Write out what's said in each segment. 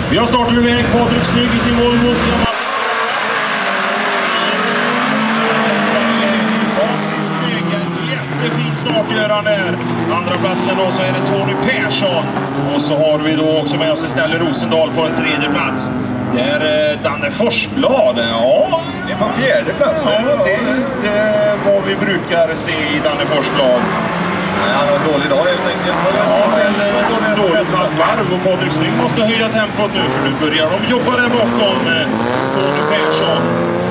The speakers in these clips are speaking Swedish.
Vi har startat iväg Patrik Snygg i sin Volvo. Jättefin start gör han där. Andra platsen då så är det Tony Persson. Och så har vi då också med oss istället Rosendal på en tredje plats. Det är Danne Forsblad. Ja, det är på fjärde plats. Ja, det är inte vad vi brukar se i Danne Forsblad. Nej, han har en dålig dag helt enkelt. Ja, men dåligt varv och Patrik Snygg måste höja tempot nu för nu börjar de jobba där bakom Tony Persson.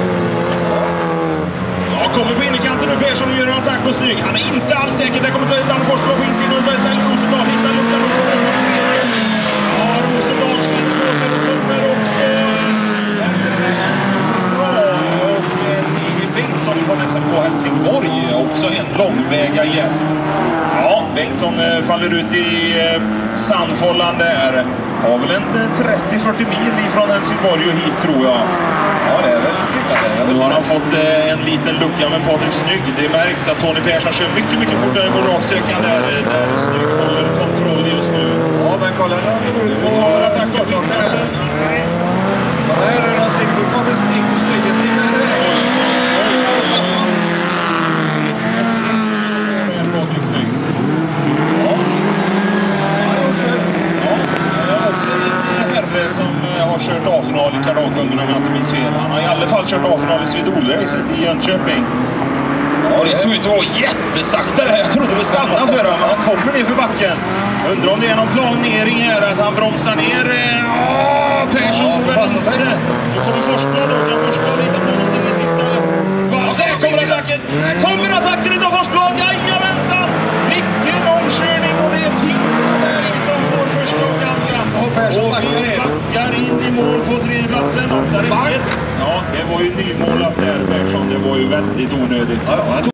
Ja, kommer på innerkanten nu Persson och gör en attack på Snygg. Han är inte alls säker. Där kommer Danne Forsblad på insidan och där ställer Rosendal. Hittar luckan och kommer. Ja, Rosendal släpper på sig och kommer också. Bra. Och Nigel Bengtsson från SMK Helsingborg. Också en långväga gäst. Ja, Bengtsson faller ut i Sandfållan där. Har väl en 30-40 mil ifrån Helsingborg och hit tror jag. Ja, det är väl. Nu har han fått en liten lucka med Patrik Snygg. Det märks att Tony Persson kör mycket fortare på raksträckan där Snygg håller kontroll just nu. Ja, men kolla nu. Du har attack av Persson. Nej, det är några stycken. Du kommer Snygg. Kört A-final i Kardaggunderna om jag inte minns fel. Han har i alla fall kört A-final i Swedol-racet i Jönköping. Ja, det såg ut att vara jättesakta det här. Jag trodde det stannade för honom, men han kommer ner för backen. Undrar om det är någon planering här att han bromsar ner. Persson får väl inte det. Nu kommer Forsblad och kan Forsblad hitta på någonting i sista. Där kommer attacken! Där kommer attacken utav Forsblad! Jajamensan! Mycket omkörning och det är fint som får första och andra. Och vi backar in i mål på tredjeplatsen. Ja, det var ju nymålat där Persson. Det var ju väldigt onödigt.